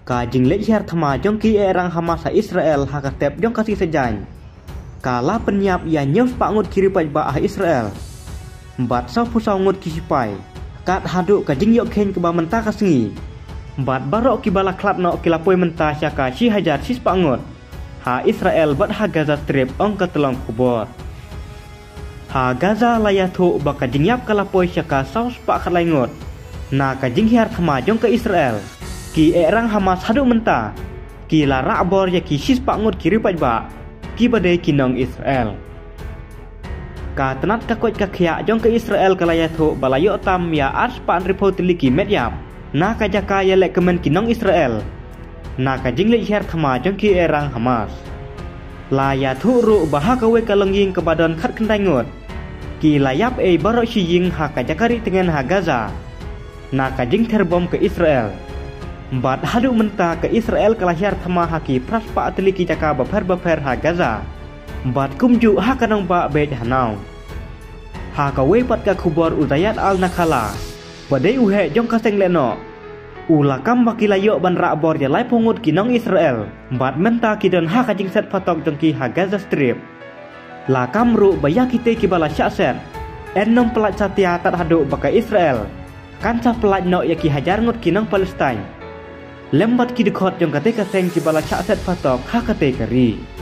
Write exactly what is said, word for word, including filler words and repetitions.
Ka jinglet her thama jong ki erang Hamas Israel hakatep jong kasih sejan. Kala penyap ya nyos pangut kiri pajba ah Israel. Bat sau pusau ngut kisipai. Kat haduk ka jing yok ken ke ba mentah kasengi. Bat barok ki bala klat no kilapoi mentah syaka si hajar sis pangut. Ha Israel bat ha Gaza Strip ong ka telong kubor. Ha Gaza layathu baka jingyap kalapoi syaka sau spak khalangot. Na ka jing her thama jong ke Israel. Ki erang Hamas haduk mentah. Ki larak bor ya ki sis pangut kiri pajba. Ki badai kinong Israel. Ka tenat kakot kakya jong ke Israel kalayathu balayo tam ya ars pan report liki medyap. Na ka jaka ya lek kemen kinong Israel. Na ka jingle her thama jong ki erang Hamas. La ya thu ru bahaka we kalongying ke badon khat kendangot. Ki layap e barok shiying ha ka jakari tengen ha Gaza. Na ka jing terbom ke Israel. Bat hadu mentah ke Israel kalahir thama haki praspa atliki jaka baper-baper ha Gaza. Bat kumju ha kanong ba bej hanau. Ha ka we pat ka kubor Uzayat al-Nakhala. Badai uhe jong kaseng leno. Ula kam bakilayo ban rak bor ya lai pungut kinong Israel. Bat mentah kidon ha ka jing set patok jong ki ha Gaza Strip. La kam ru baya kite ki bala syak set. Enom pelat satia tat hadu baka Israel. Kanca pelat no ya ki hajar ngut kinong Palestine. Lembat ki dekot jong kate kaseng ki bala syak set patok ha kate kari.